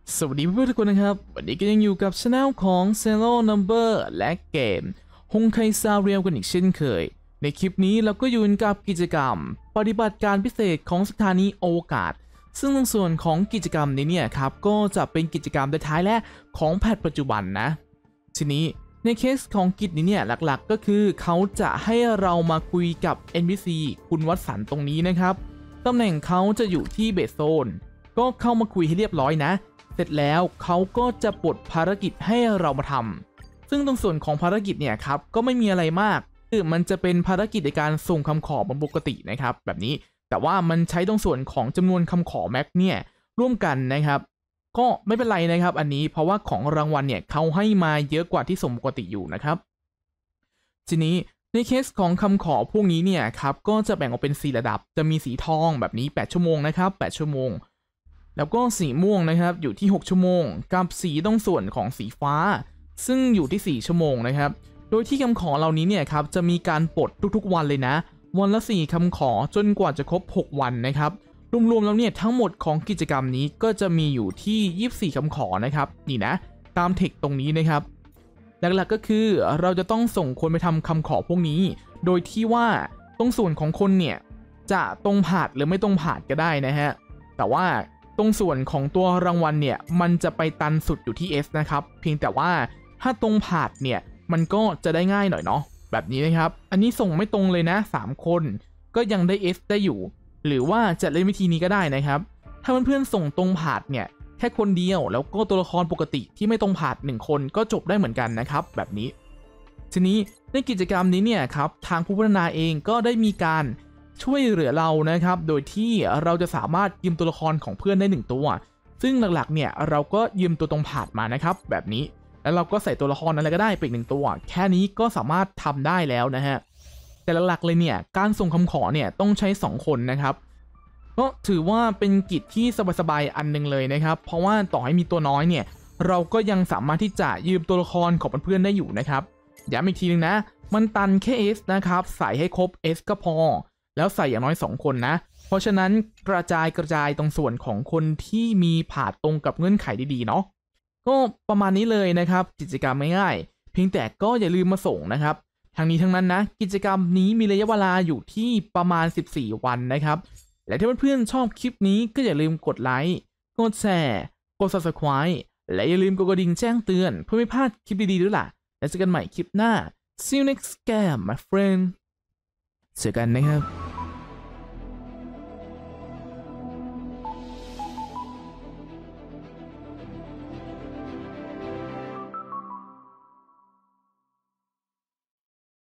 สวัสดีเพื่อนๆทุกคนนะครับวันนี้ก็ยังอยู่กับช anel ของ Zero Number และเกมฮงไคซาเรียลกันอีกเช่นเคยในคลิปนี้เราก็อยู่กับกิจกรรมปฏิบัติการพิเศษของสถานีอวกาศซึ่งในส่วนของกิจกรรมนี้เนี่ยครับก็จะเป็นกิจกรรมท้ายๆและของแพทปัจจุบันนะทีนี้ในเคสของกิจนี้เนี่ยหลักๆก็คือเขาจะให้เรามาคุยกับ NPC คุณวัตสันตรงนี้นะครับตำแหน่งเขาจะอยู่ที่เบสโซนก็เข้ามาคุยให้เรียบร้อยนะเสร็จแล้วเขาก็จะปลดภารกิจให้เรามาทำซึ่งตรงส่วนของภารกิจเนี่ยครับก็ไม่มีอะไรมากคือมันจะเป็นภารกิจในการส่งคำขอเหมือนปกตินะครับแบบนี้แต่ว่ามันใช้ตรงส่วนของจำนวนคำขอแม็กเนี่ยร่วมกันนะครับก็ไม่เป็นไรนะครับอันนี้เพราะว่าของรางวัลเนี่ยเขาให้มาเยอะกว่าที่สมปกติอยู่นะครับทีนี้ในเคสของคำขอพวกนี้เนี่ยครับก็จะแบ่งออกเป็น4ระดับจะมีสีทองแบบนี้8ชั่วโมงนะครับ8ชั่วโมงแล้วก็สีม่วงนะครับอยู่ที่6ชั่วโมงกับสีตรงส่วนของสีฟ้าซึ่งอยู่ที่4ชั่วโมงนะครับโดยที่คำขอเหล่านี้เนี่ยครับจะมีการปลดทุกๆวันเลยนะวันละ4คำขอจนกว่าจะครบ6วันนะครับรวมๆแล้วเนี่ยทั้งหมดของกิจกรรมนี้ก็จะมีอยู่ที่24คำขอนะครับนี่นะตามเทคตรงนี้นะครับหลักๆก็คือเราจะต้องส่งคนไปทำคำขอพวกนี้โดยที่ว่าตรงส่วนของคนเนี่ยจะตรงผ่านหรือไม่ตรงผ่านก็ได้นะฮะแต่ว่าตรงส่วนของตัวรางวัลเนี่ยมันจะไปตันสุดอยู่ที่ S นะครับเพียงแต่ว่าถ้าตรงผ่านเนี่ยมันก็จะได้ง่ายหน่อยเนาะแบบนี้นะครับอันนี้ส่งไม่ตรงเลยนะ3คนก็ยังได้ S ได้อยู่หรือว่าจะเล่นวิธีนี้ก็ได้นะครับถ้าเพื่อนๆส่งตรงผ่านเนี่ยแค่คนเดียวแล้วก็ตัวละครปกติที่ไม่ตรงผ่าน1คนก็จบได้เหมือนกันนะครับแบบนี้ทีนี้ในกิจกรรมนี้เนี่ยครับทางผู้พัฒนาเองก็ได้มีการช่วยเหลือเรานะครับโดยที่เราจะสามารถยืมตัวละครของเพื่อนได้1ตัวซึ่งหลักๆเนี่ยเราก็ยืมตัวตรงผ่านมานะครับแบบนี้แล้วเราก็ใส่ตัวละครอะไรก็ได้ไป1ตัวแค่นี้ก็สามารถทำได้แล้วนะฮะแต่หลักๆเลยเนี่ยการส่งคำขอเนี่ยต้องใช้2คนนะครับก็ถือว่าเป็นกิจที่สบายๆอันนึงเลยนะครับเพราะว่าต่อให้มีตัวน้อยเนี่ยเราก็ยังสามารถที่จะยืมตัวละครของเพื่อนๆได้อยู่นะครับย้ำอีกทีนึงนะมันตันแค่ S นะครับใส่ให้ครบ S ก็พอแล้วใส่อย่างน้อย2คนนะเพราะฉะนั้นกระจายตรงส่วนของคนที่มีผ่าตรงกับเงื่อนไขดีๆเนาะก็ประมาณนี้เลยนะครับกิจกรรมง่ายๆเพียงแต่ก็อย่าลืมมาส่งนะครับทั้งนี้ทั้งนั้นนะกิจกรรมนี้มีระยะเวลาอยู่ที่ประมาณ14วันนะครับและถ้าเพื่อนๆชอบคลิปนี้ก็อย่าลืมกดไลค์กดแชร์กด Subscribe และอย่าลืมกดกระดิ่งแจ้งเตือนเพื่อไม่พลาดคลิปดีๆด้วยล่ะแล้วเจอกันใหม่คลิปหน้า See you next game my friend เจอกันนะครับ